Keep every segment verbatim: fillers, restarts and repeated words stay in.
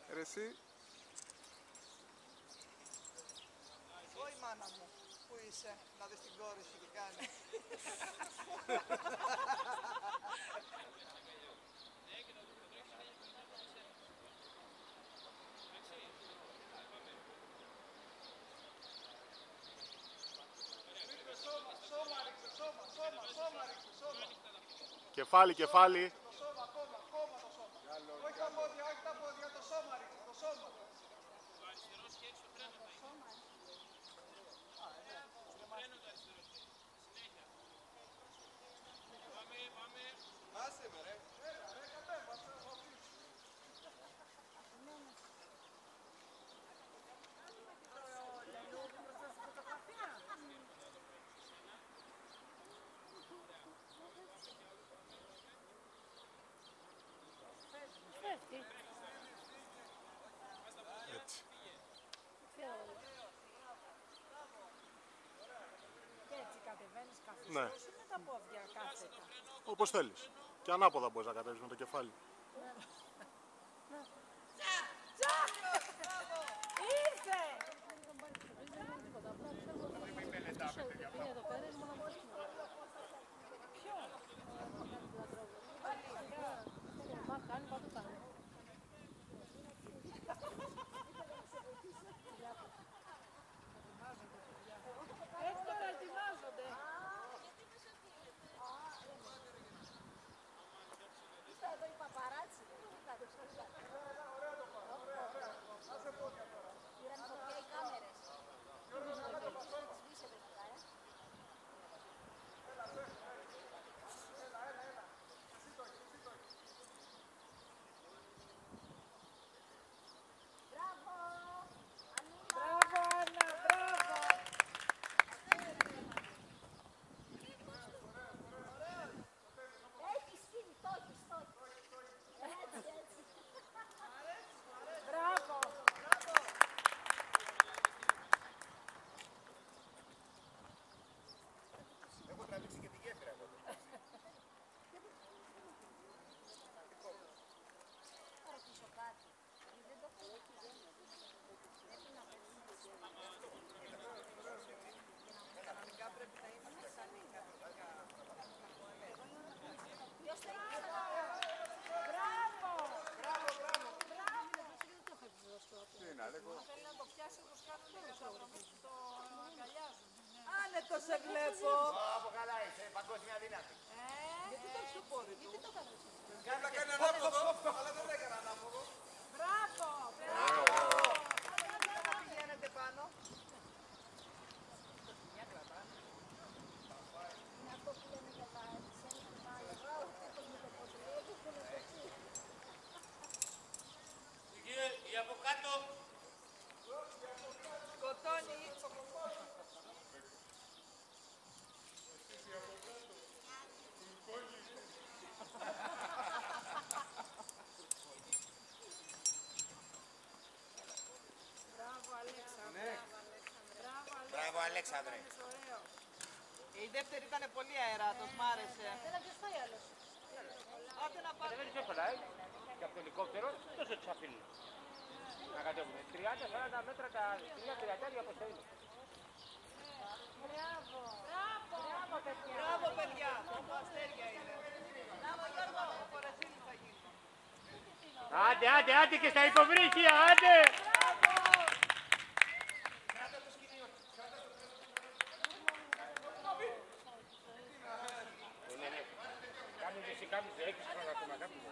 Ρε εσύ. Όχι μάνα μου, πού είσαι, να δεις την κόρη σου τι κάνει. Κεφάλι, κεφάλι. Το σώμα, ακόμα, ακόμα το σώμα. Όχι τα πόδια, όχι τα πόδια, το σώμα ρίξε, το σώμα. Το αριστερό χέρι στο φρένο θα είναι. Στο φρένο το αριστερό χέρι. Συνέχεια. Πάμε, πάμε. Άσε με ρε. Έλα ρε, κατέβασε, θα αφήσω. Έτσι. Και έτσι κατεβαίνεις καθιστός Ναι. ή με τα πόδια κάθετα. Όπως θέλεις. Και ανάποδα μπορείς να κατέβεις με το κεφάλι. Ήρθε! Έτσι τώρα ετοιμάζονται. Εδώ η παπαράτσι. Πήραν φωτιά οι κάμερες. Σβήσε παιδιά, ε. Μπράβο! Μπράβο Άννα, μπράβο! Έχεις φύγει, το έχεις, το έχεις. Έτσι, έτσι. Μπράβο! Έχω τραβήξει και τη γέφυρα εδώ. Θα ρωτήσω κάτι. Δεν το έχω. Πρέπει να παίξουμε. Κανονικά πρέπει να είμαστε σανοί κανονικά. Ποιος θα είναι εδώ? Μπράβο! Μπράβο, μπράβο. Τι είναι, Αλέκο. Θέλει να το πιάσει όπως κάνουν οι άνθρωποι που το αγκαλιάζουν. Άνετο σε βλέπω. Από καλά είσαι, παγκόσμια δύναμη. Γιατί το έχει το πόδι του. Γιατί το κάνω έτσι. Πρέπει να κάνει ανάποδο, αλλά δεν έκανε ανάποδο. Μπράβο! Να πηγαίνετε πάνω. Είναι αυτό που λένε για τα ξένα που πάει. Αυτός με το ποδήλατο έχουν έτσι. Η από κάτω. Σκοτώνει. Μπράβο Αλέξανδρε! Μπράβο Μπράβο, Αλέξανδρε. ωραίο! Η δεύτερη ήταν πολύ αεράτος, μ' άρεσε. Έλα ποιος πάει άλλος. Άντε να πάμε. Δεν εύκολα, ε. Και από το ελικόπτερο τόσο τους αφήνουν. Να κατέβουν. τριάντα σαράντα μέτρα τα μια τριαντάρια όπως θα είναι. Μπράβο! Μπράβο! Μπράβο παιδιά! Μπράβο παιδιά, το αστέρια είναι. Μπράβο Γιώργο, ο Φορεσίλης θα γίνει. Άντε, άντε, άντε και στα υποβρύχια, άντε! Ναι, ναι. Κάμιζε εσύ, κάμιζε, έχεις χρόνο ακόμα, κάμιζε.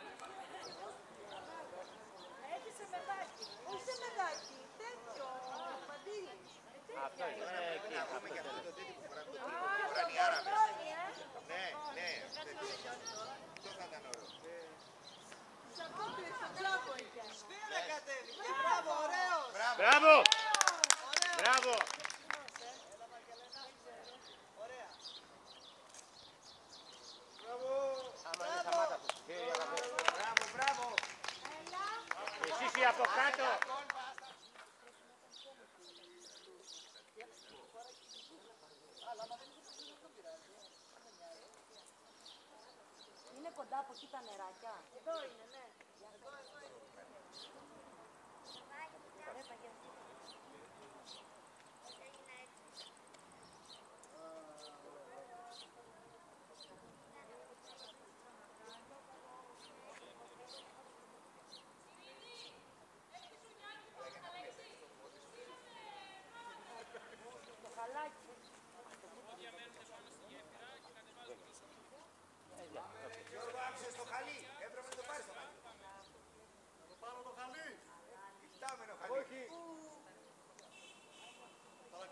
Έχει σε παιδάκι! Όχι σε παιδάκι, τέτοιο, μαντίλι. Αυτό είναι, ε, εκεί, αυτό Για αυτό είναι. το τέτοιο που φοράνε το Α, τύπο που το φοράνε οι Άραβες. κορδόνι, ε! Ναι, ναι, αυτό θα ήταν ωραίο. Σε αυτό του ήρθε μπράβο. Σφύρα κατέβηκε, μπράβο, ωραίος. Μπράβο! Ωραίος. Μπράβο! Έλα Μαργαλένα, ωραία. Μπράβο. Άμα είναι σταμάτα του. Μπράβο, μπράβο. Εσείς οι από κάτω. Είναι κοντά από εκεί τα νεράκια. Εδώ είναι, ναι. Εδώ, εδώ είναι.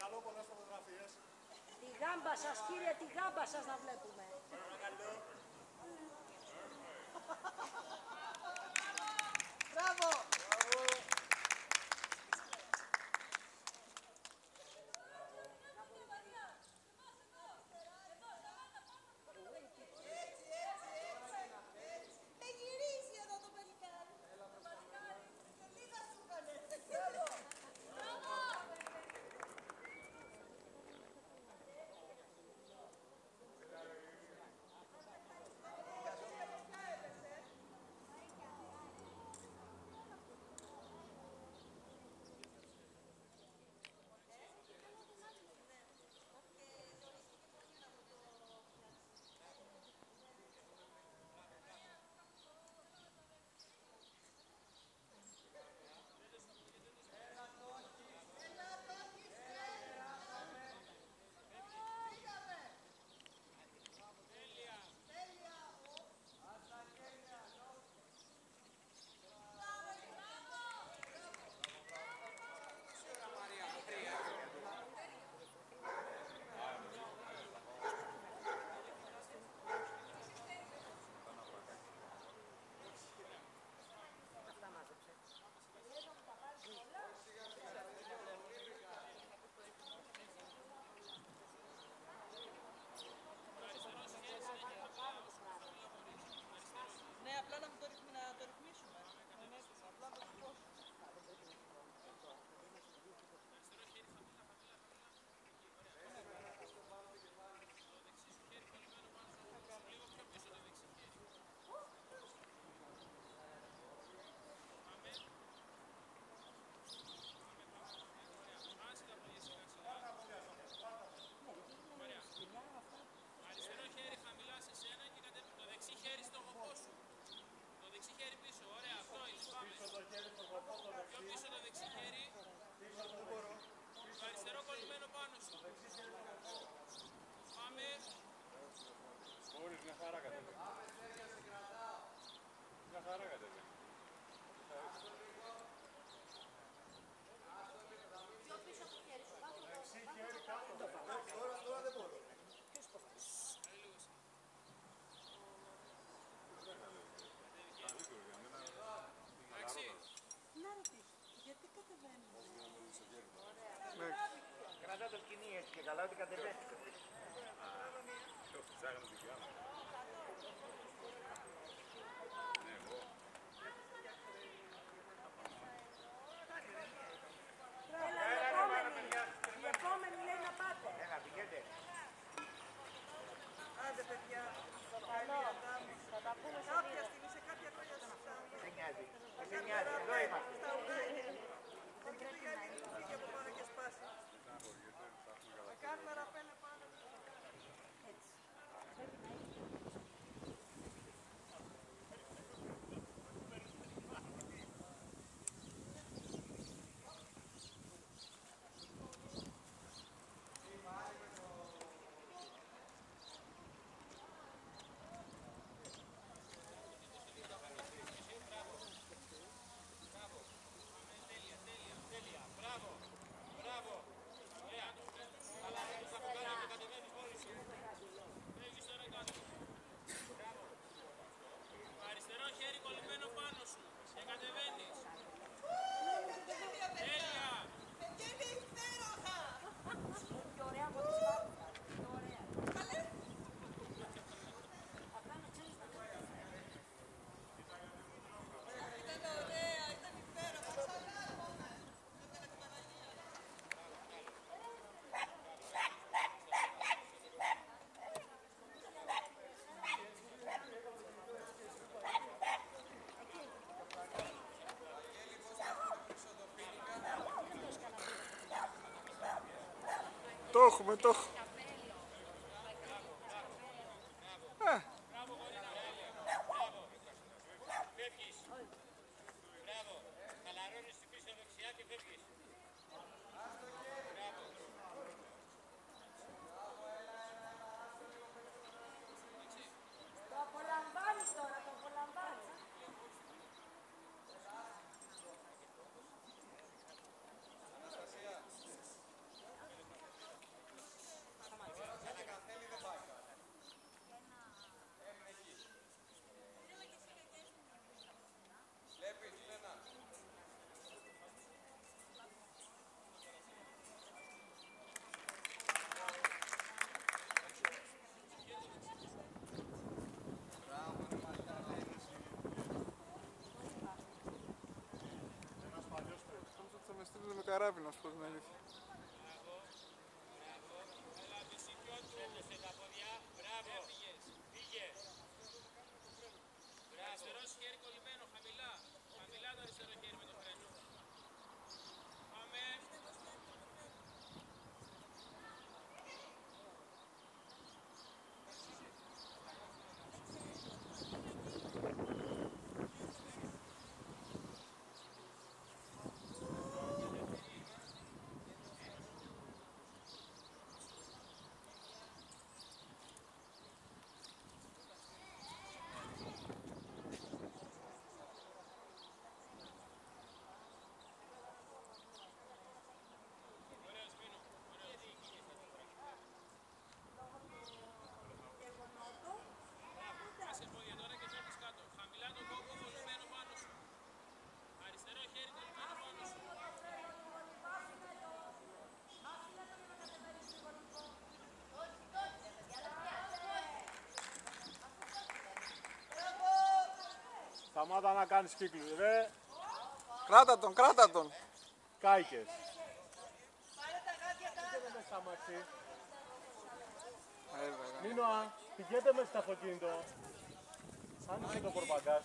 Παρακαλώ, πολλές φωτογραφίες. Τη γάμπα σας, κύριε, τη γάμπα σας να βλέπουμε. Μπράβο! Ναι, απλά να το ρυθμίσουμε. Απλά να το σηκώσουμε. Αριστερό χέρι χαμηλά σε σένα και κατέβει το δεξί χέρι στο γοφό σου. Το δεξί χέρι πίσω, ωραία, αυτό είναι, πάμε. Πιο πίσω το δεξί χέρι. Το αριστερό κολλημένο πάνω σου. Πάμε. Μπορείς, μια χαρά κατέβαινε. Μια χαρά κατέβαινε. Πιο πίσω το χέρι σου, κάτω το Δεξί χέρι κάτω. Τώρα, τώρα δεν μπορώ. Εντάξει. Να ρωτήσω, γιατί κατεβαίνουμε. Κρατά το σκηνή έτσι και καλά ότι κατεβαίνει. Ψάχνω την πιάνω. Ναι, εγώ. Έλα, η επόμενη. Η επόμενη λέει να πάτε. Έλα, πηγαίνετε. Άντε, παιδιά. Καλό. Θα τα πούμε σε Κάποια λίγο. στιγμή, σε κάποια χρόνια σας Δεν νοιάζει. Δεν νοιάζει. Εδώ είμαστε. Στα ουράνια. Όχι πήγαινε, φύγει από πάνω και σπάσει. Θα κάνουμε ραπέλε πάνω. Έτσι. Πρέπει να έχει. Αριστερό χέρι κολλημένο πάνω σου. Και κατεβαίνεις. Τέλεια. Πιο ωραία από τις πάπουλες. Πιο ωραία. Αυτά να ξέρεις τα ωραία. Ήταν ωραία, ήταν υπέροχα. Το έχουμε, το έχουμε. Φεύγεις. Μπράβο. Χαλαρώνεις την πίσω δεξιά και φεύγεις. Μπράβο. Το απολαμβάνεις τώρα, το απολαμβάνεις. Καράβινος, πώς με αλήθεια. Αριστερό χέρι κολλημένο, χαμηλά. Χαμηλά το αριστερό χέρι με το φρένο. Πάμε. Άσε πόδια τώρα και σέρνεις κάτω. Χαμηλά το κόμπο κολλημένο πάνω σου. Αριστερό χέρι κολλημένο πάνω σου. Σταμάτα να κάνεις κύκλους, ρε. Κράτα τον, κράτα τον. Κάικες. Πάρε τα γάτια τα. Μέσα στα μαξί. Ε, βέβαια. Νίνωα, πηγαίνετε μέσα στο αυτοκίνητο. Άνοιξε το πορπαγκάζ.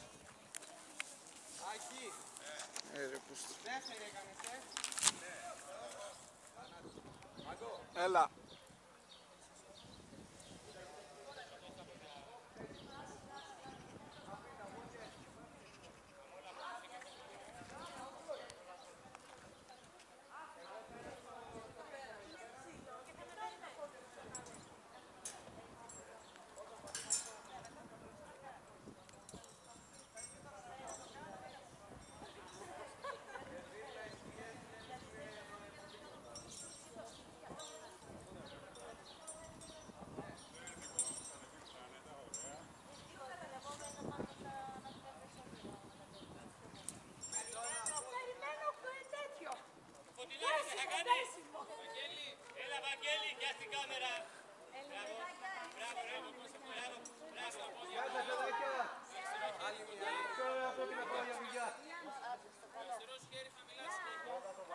Άκη, Ε, ρε, πούς. δεύτερη έκανες, ε. Μαγκό. Έλα. Περιμένω αυτό είναι τέτοιο. Φωτεινά τι θα κάνεις. Βαγγέλη, έλα Βαγγέλη, πιάσ' την κάμερα. Μπράβο, μπράβο, ρε, μου πώς μπράβο, μπράβο τα πόδια. Αριστερό χέρι χαμηλά συνέχεια.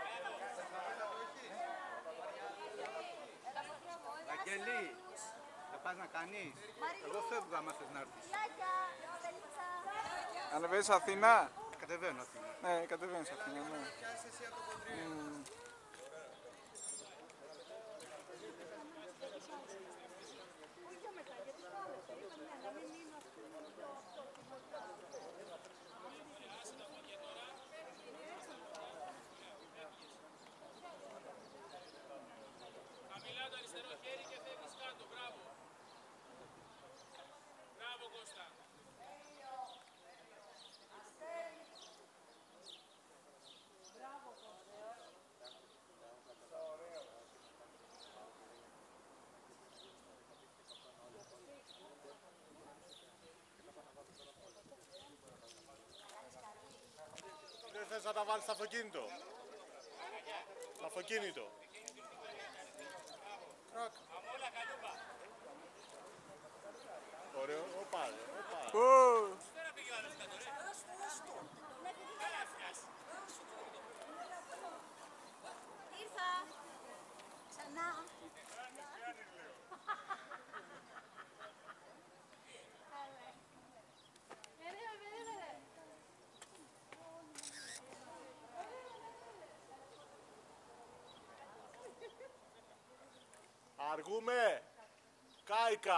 Βαγγέλη, θα πας να κάνεις. Εγώ φεύγω άμα θες να έρθεις. Φιλάκια, Στελίτσα. Ανεβαίνεις Αθήνα. Κατεβαίνω Αθήνα. Ναι, κατεβαίνεις Αθήνα, ναι. Μμμ. Όχι για μετά, γιατί το άλλο. Είπαμε να μην μείνω αυτό. Χαμηλά το αριστερό χέρι και φεύγεις κάτω, μπράβο. Μπράβο Κώστα. Δεν θες να τα βάλεις στο αυτοκίνητο. Στο αυτοκίνητο. Ωραίο, όπα, ρε, όπα. Ω, Ήρθα. Ξανά. Περίμενε, περίμενε. Αργούμε. Κάικα.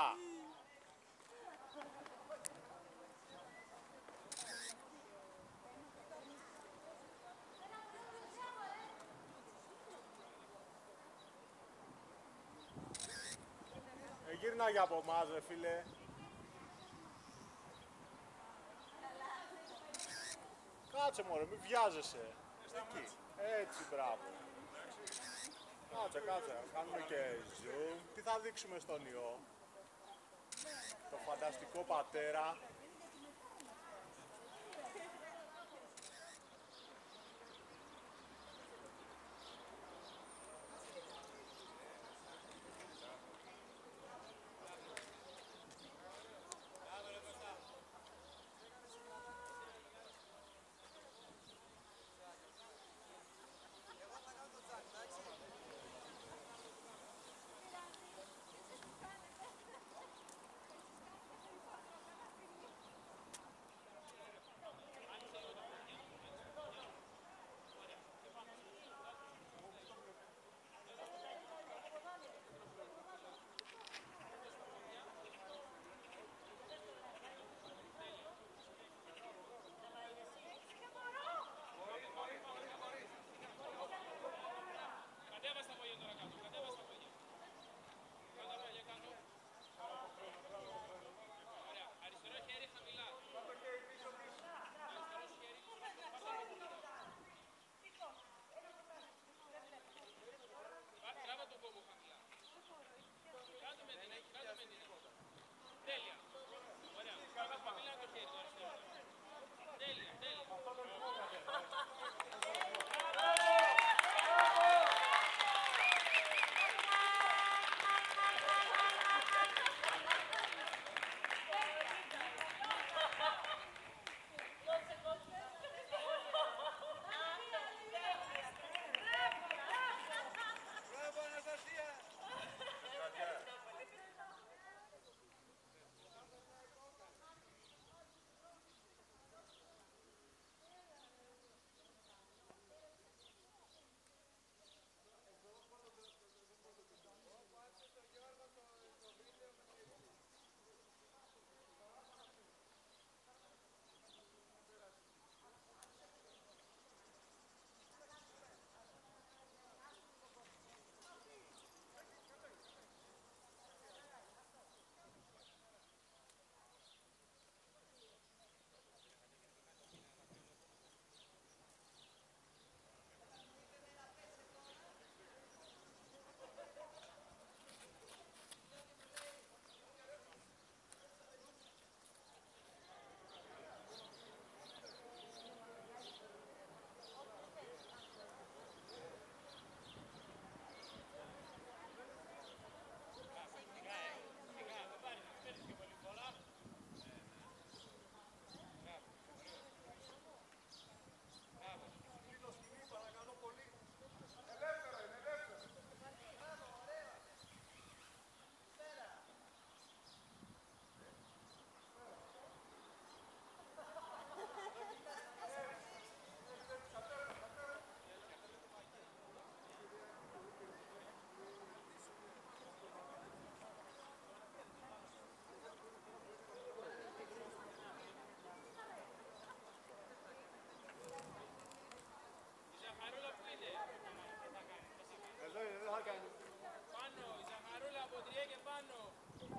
Ε, γύρνα για από εμάς, ρε φίλε. Κάτσε μωρέ, μην βιάζεσαι. Εκεί. Έτσι, μπράβο. Κάτσε, κάτσε. Κάνουμε και zoom. Τι θα δείξουμε στον ιό. Το φανταστικό πατέρα.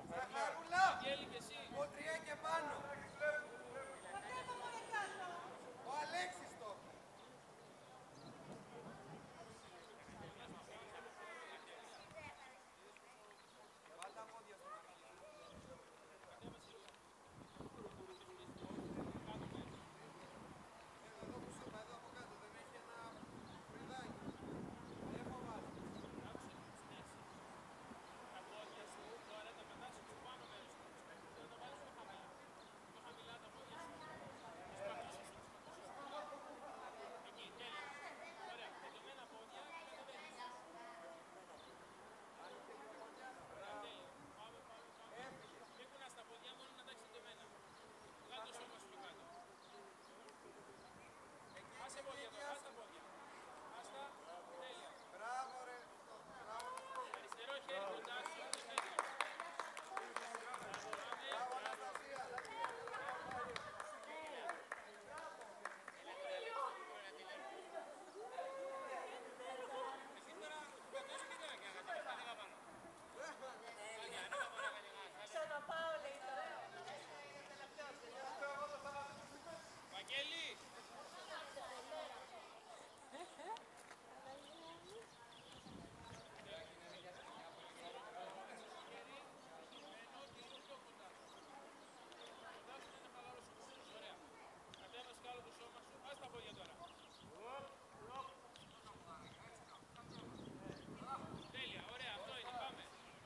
Ζαχαρούλα! Γέλη και εσύ. Κοντριά και πάνω. Ο Αλέξης το. Πάντα πόδια στο μαγαζί. Εδώ που σου είπα, εδώ από κάτω δεν έχει ένα φρυδάκι. Δεν φοβάσαι. Τα πόδια σου, τώρα τα πετάξεις στο πάνω μέρος του. Θα τα βάλεις πιο χαμηλά. Πιο χαμηλά τα πόδια σου. Εκεί, τέλεια. Ωραία, τελειωμένα πόδια και κατεβαίνεις. Ωραία, τέλεια. Πάμε, πάμε, πάμε. Έχουν στα πόδια μόνο να τα έχεις τελειωμένα. Βγάλ' το σώμα σου πιο κάτω. Άσε πόδια τώρα, άστα πόδια. Άστα, τέλεια. Μπράβο ρε. Μπράβο. Αριστερό χέρι κοντά σου, το χέρι. Μπράβο Αναστασία. Βαγγέλη! Κατέβασε κι άλλο το σώμα σου. Ας τα πόδια τώρα. Τέλεια, ωραία, αυτό είναι, πάμε.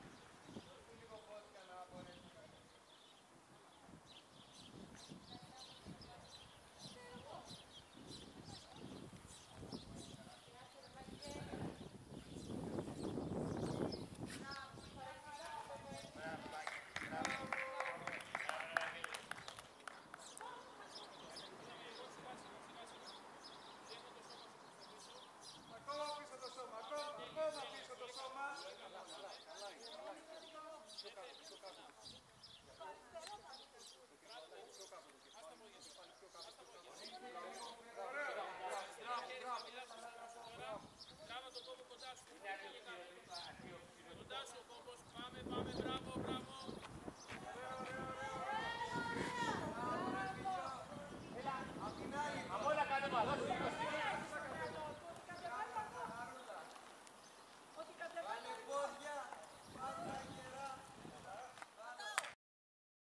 Ακόμα πίσω το σώμα. Ακόμα, ακόμα πίσω το σώμα. Κράτα το κόμπο κοντά σου. Κοντά σου ο κόμπος, πάμε, πάμε, μπράβο.